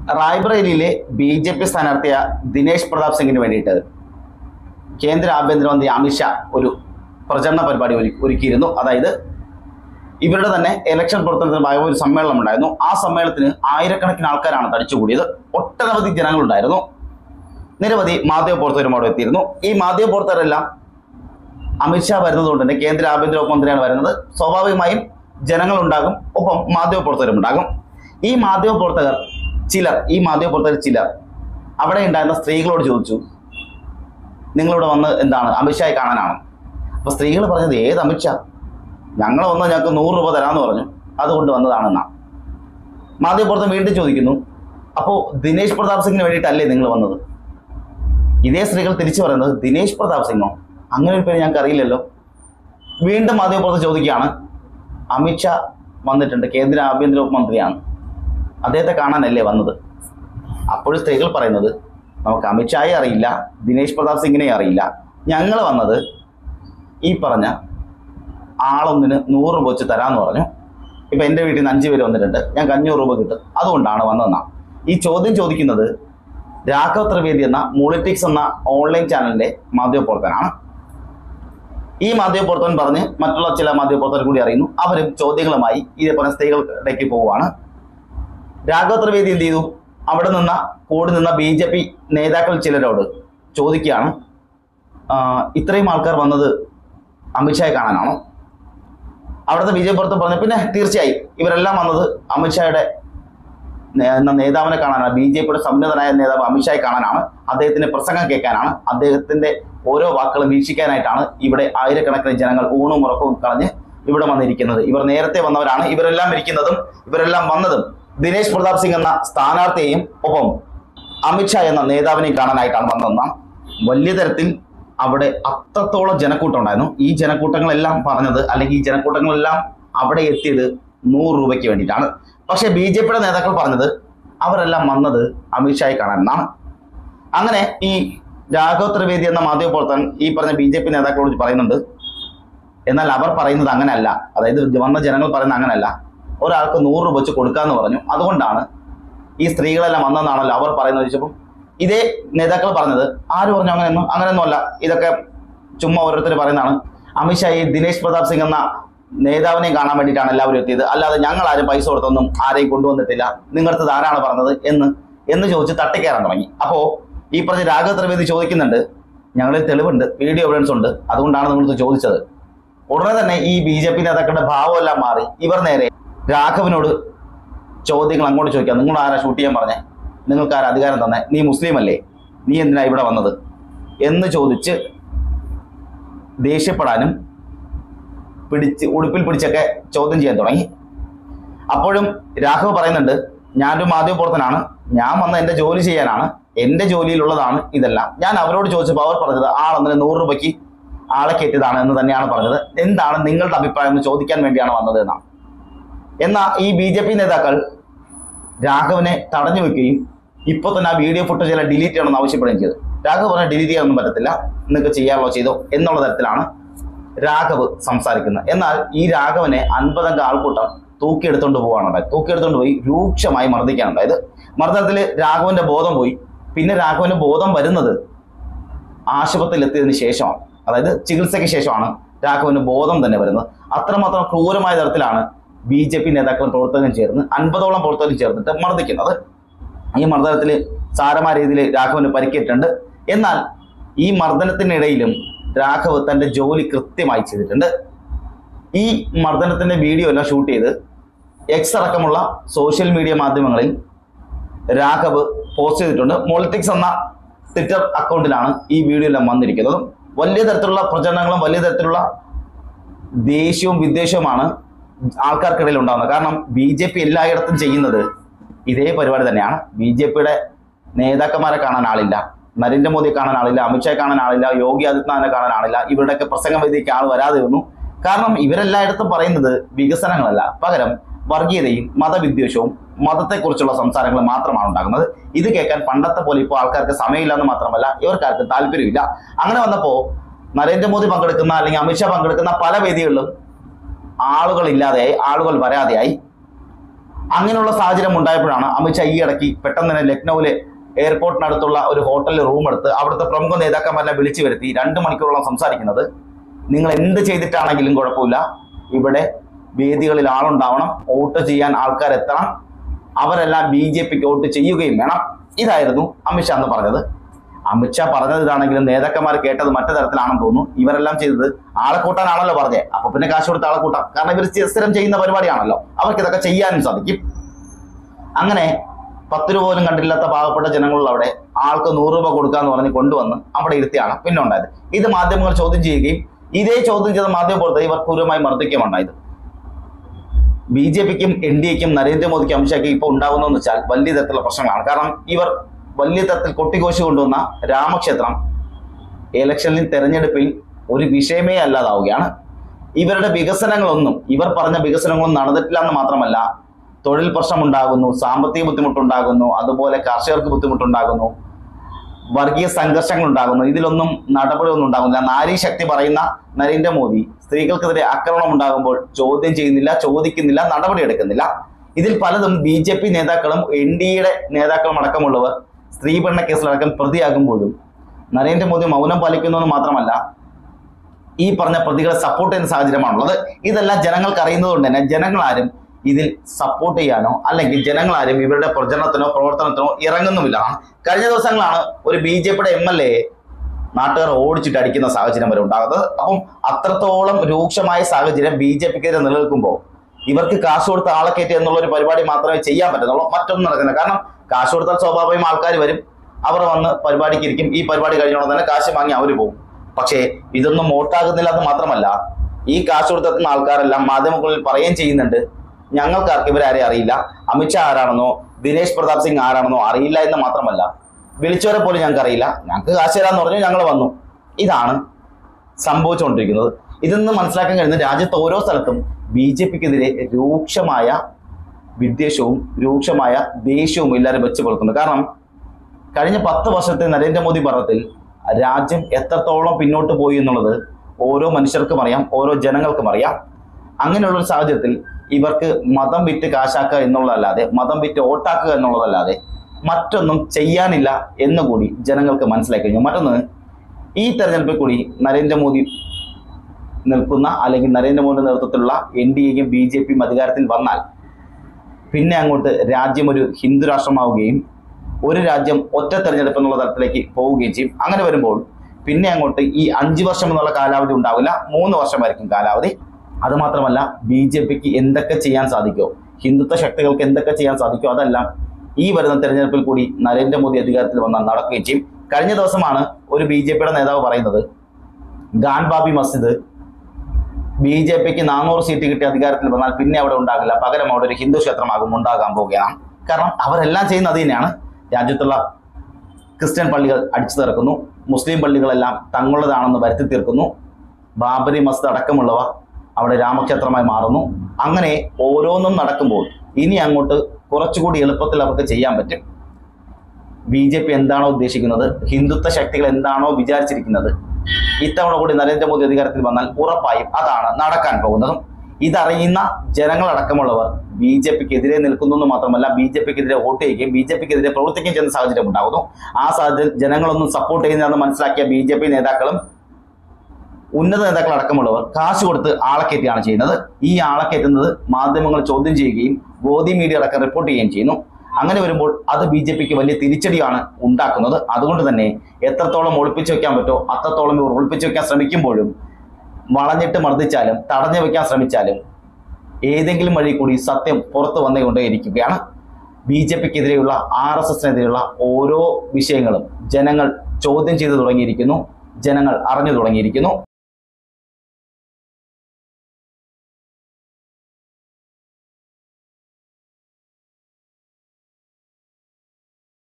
റായ്ബറേലിയിലെ BJP സ്ഥാനാർത്ഥിയ Dinesh Pratap സിംഗിന് വേണ്ടിയിട്ട് കേന്ദ്ര ആഭ്യന്തരമന്ത്രി അമിത്ഷാ ഒരു പ്രചരണ പരിപാടി ഒരുക്കിയിരുന്നു. അതായത് ഇവരുടെ തന്നെ ഇലക്ഷൻ പ്രവർത്തനത്തിന് ഭാഗമായി ഒരു സമ്മേളനം ഉണ്ടായിരുന്നു. ആ സമ്മേളനത്തിന് ആയിരക്കണക്കിന് ആൾക്കാരാണ് തടിച്ചുകൂടിയത്. ഒട്ടനവധി ജനങ്ങളുണ്ടായിരുന്നു. നിരവധി മാധ്യമപ്രവർത്തകരും അവിടെ എത്തിയിരുന്നു. ഈ മാധ്യമപ്രവർത്തകരെല്ലാം അമിത്ഷാ വരുന്നതുകൊണ്ട് തന്നെ കേന്ദ്ര ആഭ്യന്തര മന്ത്രിയാണ് വരുന്നത്. സ്വാഭാവികമായും ജനങ്ങളുണ്ടാകും, ഒപ്പം മാധ്യമപ്രവർത്തകരും ഉണ്ടാകും. ഈ മാധ്യമപ്രവർത്തകർ ചിലർ അവിടെ ഉണ്ടായിരുന്ന സ്ത്രീകളോട് ചോദിച്ചു, നിങ്ങളിവിടെ വന്ന് എന്താണ് അമിത്ഷായെ കാണാനാണോ? അപ്പോൾ സ്ത്രീകൾ പറഞ്ഞത്, ഏത് അമിത്ഷാ? ഞങ്ങൾ വന്ന് ഞങ്ങൾക്ക് 100 രൂപ തരാമെന്ന് പറഞ്ഞു, അതുകൊണ്ട് വന്നതാണെന്നാണ്. മാധ്യമപ്രവർത്തകൻ വീണ്ടും ചോദിക്കുന്നു, അപ്പോൾ ദിനേശ് പ്രതാപ് സിംഗിന് വേണ്ടിയിട്ടല്ലേ നിങ്ങൾ വന്നത്? ഇതേ സ്ത്രീകൾ തിരിച്ചു പറയുന്നത്, ദിനേശ് പ്രതാപ് സിംഗോ? അങ്ങനെ ഒരു പേര് ഞങ്ങൾക്ക് അറിയില്ലല്ലോ. വീണ്ടും മാധ്യമപ്രവർത്തകർ ചോദിക്കുകയാണ്, അമിത്ഷാ വന്നിട്ടുണ്ട്, കേന്ദ്ര ആഭ്യന്തര മന്ത്രിയാണ്, അദ്ദേഹത്തെ കാണാനല്ലേ വന്നത്? അപ്പോഴും സ്ത്രീകൾ പറയുന്നത്, നമുക്ക് അമിത്ഷായെ അറിയില്ല, ദിനേശ് പ്രതാപ് സിംഗിനെ അറിയില്ല, ഞങ്ങൾ വന്നത് ഈ പറഞ്ഞ ആളൊന്നിന് 100 രൂപ വെച്ച് തരാമെന്ന് പറഞ്ഞു. ഇപ്പം എൻ്റെ വീട്ടിൽ നിന്ന് 5 പേര് വന്നിട്ടുണ്ട്, ഞങ്ങൾക്ക് 500 രൂപ കിട്ടും, അതുകൊണ്ടാണ് വന്നതെന്നാണ്. ഈ ചോദ്യം ചോദിക്കുന്നത് രാഘവ് ത്രിവേദി എന്ന മോളിറ്റിക്സ് എന്ന ഓൺലൈൻ ചാനലിൻ്റെ മാധ്യമപ്രവർത്തകനാണ്. ഈ മാധ്യമപ്രവർത്തകൻ പറഞ്ഞ് മറ്റുള്ള ചില മാധ്യമപ്രവർത്തകർ കൂടി അറിയുന്നു. അവരും ചോദ്യങ്ങളുമായി ഇതേപോലെ സ്ത്രീകളുടെക്ക് പോവുകയാണ്. രാഘവ് ത്രിവേദി എന്ത് ചെയ്തു? അവിടെ കൂടി നിന്ന BJP നേതാക്കൾ ചിലരോട് ചോദിക്കുകയാണ്, ഇത്രയും ആൾക്കാർ വന്നത് അമിത്ഷായെ കാണാനാണോ? അവിടുത്തെ BJP പ്രവർത്തകർ പറഞ്ഞു, പിന്നെ തീർച്ചയായും ഇവരെല്ലാം വന്നത് അമിത്ഷായുടെ നേതാവിനെ കാണാനാണ്, BJPയുടെ സമുന്നതനായ നേതാവ് അമിത്ഷായെ കാണാനാണ്, അദ്ദേഹത്തിന്റെ പ്രസംഗം കേൾക്കാനാണ്, അദ്ദേഹത്തിന്റെ ഓരോ വാക്കുകളും വീക്ഷിക്കാനായിട്ടാണ് ഇവിടെ ആയിരക്കണക്കിന് ജനങ്ങൾ ഊണും ഉറക്കവും കളഞ്ഞ് ഇവിടെ വന്നിരിക്കുന്നത്. ഇവർ നേരത്തെ വന്നവരാണ്. ഇവരെല്ലാം വന്നതും ദിനേശ് പ്രതാപ് സിംഗ് എന്ന സ്ഥാനാർത്ഥിയെയും ഒപ്പം അമിത്ഷാ എന്ന നേതാവിനെയും കാണാനായിട്ടാണ് വന്നതെന്നാണ്. വലിയ തരത്തിൽ അവിടെ അത്രത്തോളം ജനക്കൂട്ടം ഉണ്ടായിരുന്നു. ഈ ജനക്കൂട്ടങ്ങളെല്ലാം പറഞ്ഞത്, അല്ലെങ്കിൽ ഈ ജനക്കൂട്ടങ്ങളെല്ലാം അവിടെ എത്തിയത് 100 രൂപയ്ക്ക് വേണ്ടിയിട്ടാണ്. പക്ഷേ BJPയുടെ നേതാക്കൾ പറഞ്ഞത് അവരെല്ലാം വന്നത് അമിത്ഷായെ കാണാനെന്നാണ്. അങ്ങനെ ഈ രാഘവ് ത്രിവേദി എന്ന മാധ്യമപ്രവർത്തകൻ ഈ പറഞ്ഞ BJP നേതാക്കളോട് പറയുന്നുണ്ട്, എന്നാൽ അവർ പറയുന്നത് അങ്ങനെയല്ല, അതായത് വന്ന ജനങ്ങൾ പറയുന്നത് അങ്ങനെയല്ല, ഒരാൾക്ക് 100 രൂപ വെച്ച് കൊടുക്കാമെന്ന് പറഞ്ഞു, അതുകൊണ്ടാണ് ഈ സ്ത്രീകളെല്ലാം വന്നതെന്നാണല്ലോ അവർ പറയുന്നത് ചോദിച്ചപ്പോൾ ഇതേ നേതാക്കൾ പറഞ്ഞത്, ആര് പറഞ്ഞു അങ്ങനെയൊന്നും അല്ല, ഇതൊക്കെ ചുമ്മാ ഓരോരുത്തർ പറയുന്നതാണ്, അമിത്ഷാ ഈ ദിനേശ് പ്രതാപ് സിംഗ് എന്ന നേതാവിനെ കാണാൻ വേണ്ടിയിട്ടാണ് എല്ലാവരും എത്തിയത്, അല്ലാതെ ഞങ്ങൾ ആരും പൈസ കൊടുത്തൊന്നും ആരെയും കൊണ്ടുവന്നിട്ടില്ല, നിങ്ങളടുത്ത് ആരാണ് പറഞ്ഞത് എന്ന് ചോദിച്ച് തട്ടിക്കയറാൻ തുടങ്ങി. അപ്പോൾ ഈ പറഞ്ഞ രാഘവ് ത്രിവേദി ചോദിക്കുന്നുണ്ട്, ഞങ്ങളിൽ തെളിവുണ്ട്, വീഡിയോ എവിഡൻസ് ഉണ്ട്, അതുകൊണ്ടാണ് നിങ്ങൾക്ക് ചോദിച്ചത്. ഉടനെ തന്നെ ഈ BJP നേതാക്കളുടെ ഭാവമെല്ലാം മാറി ഇവർ നേരെ രാഘവിനോട് ചോദ്യങ്ങൾ അങ്ങോട്ട് ചോദിക്കാം, നിങ്ങൾ ആരാ ഷൂട്ട് ചെയ്യാൻ പറഞ്ഞേ? നിങ്ങൾക്ക് ആരാ അധികാരം തന്നെ? നീ മുസ്ലിം അല്ലേ? നീ എന്തിനാ ഇവിടെ വന്നത് എന്ന് ചോദിച്ച് ദേഷ്യപ്പെടാനും ഉടുപ്പിൽ പിടിച്ചൊക്കെ ചോദ്യം ചെയ്യാൻ തുടങ്ങി. അപ്പോഴും രാഘവ് പറയുന്നുണ്ട്, ഞാനൊരു മാധ്യമപ്രവർത്തനാണ്, ഞാൻ വന്ന എൻ്റെ ജോലി ചെയ്യാനാണ്, എൻ്റെ ജോലിയിലുള്ളതാണ് ഇതെല്ലാം. ഞാൻ അവരോട് ചോദിച്ചപ്പോൾ അവർ പറഞ്ഞത് ആളൊന്നിന് 100 രൂപയ്ക്ക് ആളെ കയറ്റിയതാണ് എന്ന് തന്നെയാണ് പറഞ്ഞത്. എന്താണ് നിങ്ങളുടെ അഭിപ്രായം എന്ന് ചോദിക്കാൻ വേണ്ടിയാണ് വന്നത് എന്നാണ്. എന്നാൽ ഈ BJP നേതാക്കൾ രാഘവിനെ തടഞ്ഞു വെക്കുകയും ഇപ്പോൾ തന്നെ ആ വീഡിയോ ഫുട്ടേജ് എല്ലാം ഡിലീറ്റ് ചെയ്യണമെന്ന് ആവശ്യപ്പെടുകയും ചെയ്തു. രാഘവ് പറഞ്ഞാൽ ഡിലീറ്റ് ചെയ്യാനൊന്നും പറ്റത്തില്ല, നിങ്ങൾക്ക് ചെയ്യാറുള്ളോ ചെയ്തോ എന്നുള്ള തരത്തിലാണ് രാഘവ് സംസാരിക്കുന്നത്. എന്നാൽ ഈ രാഘവനെ 50 അംഗ ആൾക്കൂട്ടം തൂക്കിയെടുത്തോണ്ട് പോവുകയാണുണ്ടായത്. തൂക്കിയെടുത്തോണ്ട് പോയി രൂക്ഷമായി മർദ്ദിക്കാനുണ്ടായത്. മർദ്ദനത്തിൽ രാഘവന്റെ ബോധം പോയി. പിന്നെ രാഘവന്റെ ബോധം വരുന്നത് ആശുപത്രിയിൽ എത്തിയതിനു ശേഷമാണ്, അതായത് ചികിത്സയ്ക്ക് ശേഷമാണ് രാഘവന് ബോധം തന്നെ വരുന്നത്. അത്രമാത്രം ക്രൂരമായ തരത്തിലാണ് BJP നേതാക്കളും പ്രവർത്തകരും ചേർന്ന് 50ഓളം പ്രവർത്തകരും ചേർന്നിട്ട് മർദ്ദിക്കുന്നത്. ഈ മർദ്ദനത്തിൽ സാരമായ രീതിയിൽ രാഘവന് പരിക്കേറ്റിട്ടുണ്ട്. എന്നാൽ ഈ മർദ്ദനത്തിനിടയിലും രാഘവ് തൻ്റെ ജോലി കൃത്യമായി ചെയ്തിട്ടുണ്ട്. ഈ മർദ്ദനത്തിൻ്റെ വീഡിയോ എല്ലാം ഷൂട്ട് ചെയ്ത് X അടക്കമുള്ള സോഷ്യൽ മീഡിയ മാധ്യമങ്ങളിൽ രാഘവ് പോസ്റ്റ് ചെയ്തിട്ടുണ്ട്. മോളിറ്റിക്സ് എന്ന ട്വിറ്റർ അക്കൗണ്ടിലാണ് ഈ വീഡിയോ എല്ലാം വന്നിരിക്കുന്നത്. വലിയ തരത്തിലുള്ള പ്രചരണങ്ങളും വലിയ തരത്തിലുള്ള ദേഷ്യവും വിദ്വേഷവുമാണ് ആൾക്കാർക്കിടയിൽ ഉണ്ടാകുന്നത്. കാരണം BJP എല്ലായിടത്തും ചെയ്യുന്നത് ഇതേ പരിപാടി തന്നെയാണ്. BJPയുടെ നേതാക്കന്മാരെ കാണാൻ ആളില്ല, നരേന്ദ്രമോദിയെ കാണാൻ ആളില്ല, അമിത്ഷായെ കാണാൻ ആളില്ല, യോഗി ആദിത്യനാഥിനെ കാണാൻ ആളില്ല, ഇവരുടെയൊക്കെ പ്രസംഗവേദിക്ക് ആൾ വരാതെ വന്നു. കാരണം ഇവരെല്ലായിടത്തും പറയുന്നത് വികസനങ്ങളല്ല, പകരം വർഗീയതയും മതവിദ്വേഷവും മതത്തെക്കുറിച്ചുള്ള സംസാരങ്ങൾ മാത്രമാണ് ഉണ്ടാകുന്നത്. ഇത് കേൾക്കാൻ പണ്ടത്തെ പോലെ ഇപ്പോൾ ആൾക്കാർക്ക് സമയമില്ലെന്ന് മാത്രമല്ല, ഇവർക്കാർക്ക് താല്പര്യമില്ല. അങ്ങനെ വന്നപ്പോൾ നരേന്ദ്രമോദി പങ്കെടുക്കുന്ന അല്ലെങ്കിൽ അമിത്ഷാ പങ്കെടുക്കുന്ന പല വേദികളിലും ആളുകൾ ഇല്ലാതെയായി, ആളുകൾ വരാതെയായി. അങ്ങനെയുള്ള സാഹചര്യം ഉണ്ടായപ്പോഴാണ് അമിത്ഷാ ഈ ഇടയ്ക്ക് പെട്ടെന്ന് തന്നെ ലക്നൌവിലെ എയർപോർട്ടിനടുത്തുള്ള ഒരു ഹോട്ടലിൽ റൂം എടുത്ത് അവിടുത്തെ പ്രമുഖ നേതാക്കന്മാരെ വിളിച്ചു വരുത്തി 2 മണിക്കൂറോളം സംസാരിക്കുന്നത്. നിങ്ങൾ എന്ത് ചെയ്തിട്ടാണെങ്കിലും കുഴപ്പമില്ല, ഇവിടെ വേദികളിൽ ആളുണ്ടാവണം, വോട്ട് ചെയ്യാൻ ആൾക്കാർ എത്തണം, അവരെല്ലാം BJPക്ക് വോട്ട് ചെയ്യുകയും വേണം. ഇതായിരുന്നു അമിത്ഷാ എന്ന് പറഞ്ഞത്. അമിത്ഷാ പറഞ്ഞത് ഇതാണെങ്കിലും നേതാക്കന്മാർ കേട്ടത് മറ്റു തരത്തിലാണെന്ന് തോന്നുന്നു. ഇവരെല്ലാം ചെയ്തത് ആളെ കൂട്ടാനാണല്ലോ പറഞ്ഞത്. അപ്പൊ പിന്നെ കാശ് കൊടുത്ത് ആളെ കൂട്ടാം, കാരണം ഇവർ സ്ഥിരം ചെയ്യുന്ന പരിപാടിയാണല്ലോ, അവർക്ക് ഇതൊക്കെ ചെയ്യാനും സാധിക്കും. അങ്ങനെ 10 രൂപ പോലും കണ്ടില്ലാത്ത പാവപ്പെട്ട ജനങ്ങളിൽ അവിടെ ആൾക്ക് 100 രൂപ കൊടുക്കാന്ന് പറഞ്ഞ് കൊണ്ടുവന്ന് അവിടെ ഇരുത്തിയാണ് പിന്നെ ഉണ്ടായത്. ഇത് മാധ്യമങ്ങൾ ചോദ്യം ചെയ്യുകയും ഇതേ ചോദ്യം ചെയ്ത മാധ്യമപ്രവർത്തകർ ഇവർ ക്രൂരമായി മർദ്ദിക്കുകയും ഉണ്ടായത്. BJPക്കും NDAക്കും നരേന്ദ്രമോദിക്കും അമിത്ഷായ്ക്ക് ഇപ്പോൾ ഉണ്ടാകുന്നതെന്ന് വെച്ചാൽ വലിയ തരത്തിലുള്ള പ്രശ്നങ്ങളാണ്. കാരണം ഇവർ വലിയ തരത്തിൽ കൊട്ടിഘോഷി കൊണ്ടുവന്ന രാമക്ഷേത്രം ഇലക്ഷനിൽ തെരഞ്ഞെടുപ്പിൽ ഒരു വിഷയമേ അല്ലാതാവുകയാണ്. ഇവരുടെ വികസനങ്ങളൊന്നും, ഇവർ പറഞ്ഞ വികസനങ്ങളൊന്നും നടന്നിട്ടില്ല എന്ന് മാത്രമല്ല, തൊഴിൽ പ്രശ്നമുണ്ടാകുന്നു, സാമ്പത്തിക ബുദ്ധിമുട്ടുണ്ടാകുന്നു, അതുപോലെ കർഷകർക്ക് ബുദ്ധിമുട്ടുണ്ടാകുന്നു, വർഗീയ സംഘർഷങ്ങൾ ഉണ്ടാകുന്നു. ഇതിലൊന്നും നടപടിയൊന്നും ഉണ്ടാകുന്നില്ല. നാരീശക്തി പറയുന്ന നരേന്ദ്രമോദി സ്ത്രീകൾക്കെതിരെ ആക്രമണം ഉണ്ടാകുമ്പോൾ ചോദ്യം ചെയ്യുന്നില്ല, ചോദിക്കുന്നില്ല, നടപടിയെടുക്കുന്നില്ല. ഇതിൽ പലതും BJP നേതാക്കളും NDAയുടെ നേതാക്കളും അടക്കമുള്ളവർ സ്ത്രീ പീഡന കേസിലടക്കം പ്രതിയാകുമ്പോഴും നരേന്ദ്രമോദി മൗനം പാലിക്കുന്നു മാത്രമല്ല, ഈ പറഞ്ഞ പ്രതികളെ സപ്പോർട്ട് ചെയ്യുന്ന സാഹചര്യമാണുള്ളത്. ഇതെല്ലാം ജനങ്ങൾക്ക് അറിയുന്നതുകൊണ്ട് തന്നെ ജനങ്ങളാരും ഇതിൽ സപ്പോർട്ട് ചെയ്യാനോ അല്ലെങ്കിൽ ജനങ്ങളാരും ഇവരുടെ പ്രചരണത്തിനോ പ്രവർത്തനത്തിനോ ഇറങ്ങുന്നുമില്ല. കഴിഞ്ഞ ദിവസങ്ങളാണ് ഒരു BJPയുടെ MLA നാട്ടുകാർ ഓടിച്ചിട്ട് അടിക്കുന്ന സാഹചര്യം വരെ ഉണ്ടാകുന്നത്. അപ്പം അത്രത്തോളം രൂക്ഷമായ സാഹചര്യം BJPക്കെതിരെ നിലനിൽക്കുമ്പോൾ ഇവർക്ക് കാശ് കൊടുത്ത ആളെ കയറ്റി എന്നുള്ള ഒരു പരിപാടി മാത്രമേ ചെയ്യാൻ പറ്റുന്നുള്ളൂ, മറ്റൊന്നും നടക്കുന്നില്ല. കാരണം കാശ് കൊടുത്താൽ സ്വാഭാവികമായും ആൾക്കാർ വരും, അവർ വന്ന് പരിപാടിക്ക് ഇരിക്കും, ഈ പരിപാടി കഴിഞ്ഞോളം തന്നെ കാശ് വാങ്ങി അവർ പോകും. പക്ഷേ ഇതൊന്നും വോട്ടാകുന്നില്ല എന്ന് മാത്രമല്ല, ഈ കാശ് കൊടുത്തെത്തുന്ന ആൾക്കാരെല്ലാം മാധ്യമങ്ങളിൽ പറയുകയും ചെയ്യുന്നുണ്ട്, ഞങ്ങൾക്കാർക്ക് ഇവരാരെ അറിയില്ല, അമിത്ഷാ ആരാണെന്നോ ദിനേശ് പ്രതാപ് സിംഗ് ആരാണെന്നോ അറിയില്ല എന്ന് മാത്രമല്ല, വിളിച്ചവരെ പോലും ഞങ്ങൾക്ക് അറിയില്ല, ഞങ്ങൾക്ക് കാശ് തരാന്ന് പറഞ്ഞു ഞങ്ങൾ വന്നു. ഇതാണ് സംഭവിച്ചുകൊണ്ടിരിക്കുന്നത്. ഇതെന്ന് മനസ്സിലാക്കാൻ കഴിയുന്നത് രാജ്യത്ത് ഓരോ സ്ഥലത്തും BJPക്കെതിരെ രൂക്ഷമായ വിദ്വേഷവും രൂക്ഷമായ ദേഷ്യവും എല്ലാവരും വെച്ച് പുലർത്തുന്നു. കാരണം കഴിഞ്ഞ 10 വർഷത്തെ നരേന്ദ്രമോദി ഭരണത്തിൽ രാജ്യം എത്രത്തോളം പിന്നോട്ട് പോയി എന്നുള്ളത് ഓരോ മനുഷ്യർക്കും അറിയാം, ഓരോ ജനങ്ങൾക്കും അറിയാം. അങ്ങനെയുള്ളൊരു സാഹചര്യത്തിൽ ഇവർക്ക് മതം വിറ്റ് കാശാക്കുക എന്നുള്ളതല്ലാതെ, മതം വിറ്റ് വോട്ടാക്കുക എന്നുള്ളതല്ലാതെ മറ്റൊന്നും ചെയ്യാനില്ല എന്നുകൂടി ജനങ്ങൾക്ക് മനസ്സിലാക്കി കഴിഞ്ഞു. മറ്റൊന്ന്, ഈ തെരഞ്ഞെടുപ്പിൽ കൂടി നരേന്ദ്രമോദി നിൽക്കുന്ന അല്ലെങ്കിൽ നരേന്ദ്രമോദിയുടെ നേതൃത്വത്തിലുള്ള NDAയും BJPയും അധികാരത്തിൽ വന്നാൽ പിന്നെ അങ്ങോട്ട് രാജ്യം ഒരു ഹിന്ദു രാഷ്ട്രമാവുകയും ഒരു രാജ്യം ഒറ്റ തെരഞ്ഞെടുപ്പ് എന്നുള്ള തലത്തിലേക്ക് പോവുകയും ചെയ്യും. അങ്ങനെ വരുമ്പോൾ പിന്നെ അങ്ങോട്ട് ഈ 5 വർഷം എന്നുള്ള കാലാവധി ഉണ്ടാവില്ല, 3 വർഷമായിരിക്കും കാലാവധി. അതുമാത്രമല്ല, BJPക്ക് എന്തൊക്കെ ചെയ്യാൻ സാധിക്കുമോ, ഹിന്ദുത്വ ശക്തികൾക്ക് എന്തൊക്കെ ചെയ്യാൻ സാധിക്കുമോ അതെല്ലാം ഈ വരുന്ന തെരഞ്ഞെടുപ്പിൽ കൂടി നരേന്ദ്രമോദി അധികാരത്തിൽ വന്നാൽ നടക്കുകയും ചെയ്യും. കഴിഞ്ഞ ദിവസമാണ് ഒരു BJPയുടെ നേതാവ് പറയുന്നത്, ഗാൻബാബി മസ്ജിദ് BJPക്ക് 400 സീറ്റ് കിട്ടി അധികാരത്തിൽ വന്നാൽ പിന്നെ അവിടെ ഉണ്ടാകില്ല, പകരം അവിടെ ഒരു ഹിന്ദു ക്ഷേത്രമാകും ഉണ്ടാകാൻ പോവുകയാണ്. കാരണം അവരെല്ലാം ചെയ്യുന്നത് അത് തന്നെയാണ്. രാജ്യത്തുള്ള ക്രിസ്ത്യൻ പള്ളികൾ അടിച്ചു തീർക്കുന്നു, മുസ്ലിം പള്ളികളെല്ലാം തങ്ങളുടേതാണെന്ന് വരുത്തി തീർക്കുന്നു, ബാബരി മസ്ജിദ് അടക്കമുള്ളവ അവിടെ രാമക്ഷേത്രമായി മാറുന്നു. അങ്ങനെ ഓരോന്നും നടക്കുമ്പോൾ ഇനി അങ്ങോട്ട് കുറച്ചുകൂടി എളുപ്പത്തിൽ അവർക്ക് ചെയ്യാൻ പറ്റും. BJP എന്താണോ ഉദ്ദേശിക്കുന്നത്, ഹിന്ദുത്വ ശക്തികൾ എന്താണോ വിചാരിച്ചിരിക്കുന്നത്, ഇത്തവണ കൂടി നരേന്ദ്രമോദി അധികാരത്തിൽ വന്നാൽ ഉറപ്പായും അതാണ് നടക്കാൻ പോകുന്നതും. ഇതറിയുന്ന ജനങ്ങളടക്കമുള്ളവർ BJPക്കെതിരെ നിൽക്കുന്നു എന്ന് മാത്രമല്ല, BJPക്കെതിരെ വോട്ട് ചെയ്യുകയും BJPക്കെതിരെ പ്രവർത്തിക്കുകയും ചെയ്യുന്ന സാഹചര്യം ഉണ്ടാകുന്നു. ആ സാഹചര്യം ജനങ്ങളൊന്നും സപ്പോർട്ട് ചെയ്യുന്നതെന്ന് മനസ്സിലാക്കിയ BJP നേതാക്കളും ഉന്നത നേതാക്കളടക്കമുള്ളവർ കാശ് കൊടുത്ത് ആളക്കയറ്റിയാണ് ചെയ്യുന്നത്. ഈ ആളക്കയറ്റുന്നത് മാധ്യമങ്ങൾ ചോദ്യം ചെയ്യുകയും ഗോദി മീഡിയ അടക്കം റിപ്പോർട്ട് ചെയ്യുകയും ചെയ്യുന്നു. അങ്ങനെ വരുമ്പോൾ അത് BJPക്ക് വലിയ തിരിച്ചടിയാണ് ഉണ്ടാക്കുന്നത്. അതുകൊണ്ട് തന്നെ എത്രത്തോളം ഒളിപ്പിച്ചു വെക്കാൻ പറ്റുമോ അത്രത്തോളം ഇവർ ഒളിപ്പിച്ചു വെക്കാൻ ശ്രമിക്കുമ്പോഴും വളഞ്ഞിട്ട് മർദ്ദിച്ചാലും തടഞ്ഞു വെക്കാൻ ശ്രമിച്ചാലും ഏതെങ്കിലും വഴി കൂടി സത്യം പുറത്തു വന്നുകൊണ്ടേയിരിക്കുകയാണ്. BJPക്കെതിരെയുള്ള RSSനെതിരെയുള്ള ഓരോ വിഷയങ്ങളും ജനങ്ങൾ ചോദ്യം ചെയ്തു തുടങ്ങിയിരിക്കുന്നു, ജനങ്ങൾ അറിഞ്ഞു തുടങ്ങിയിരിക്കുന്നു.